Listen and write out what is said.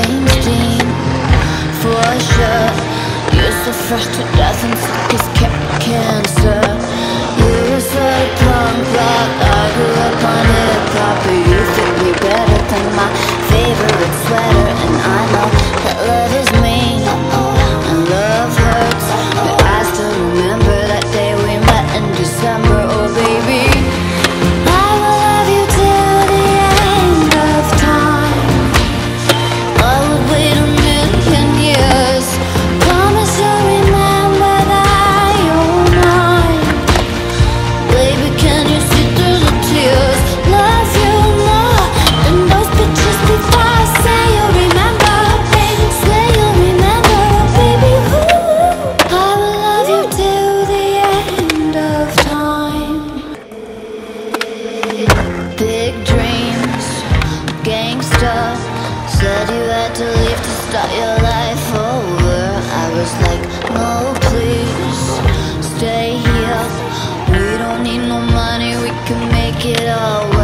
Weinstein, for sure. You're so fresh to death and sick as cancer. You're a sort of punk rock. I grew up on hip-hop, but you fit me better than my favorite sweater. And I know that love is mean and love hurts, but I still remember that day we met in December. Oh baby, I will love you till the end of time. I would wait a million years. Promise you'll remember that you're mine. Baby, can you see through the tears? Love you more than those pictures before. I say you'll remember, baby. Say you'll remember, baby. Ooh, I will love you till the end of time. Big dreams, gangsta. Said you had to leave to start your life over. I was like, no please, stay here. We don't need no money, we can make it all work.